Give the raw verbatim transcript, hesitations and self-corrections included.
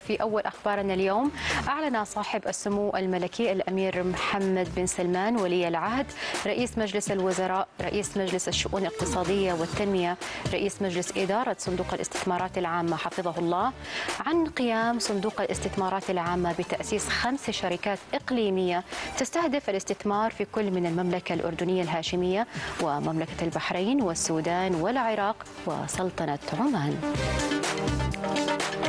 في أول أخبارنا اليوم، أعلن صاحب السمو الملكي الأمير محمد بن سلمان ولي العهد رئيس مجلس الوزراء رئيس مجلس الشؤون الاقتصادية والتنمية رئيس مجلس إدارة صندوق الاستثمارات العامة حفظه الله عن قيام صندوق الاستثمارات العامة بتأسيس خمس شركات إقليمية تستهدف الاستثمار في كل من المملكة الأردنية الهاشمية ومملكة البحرين والسودان والعراق وسلطنة عمان.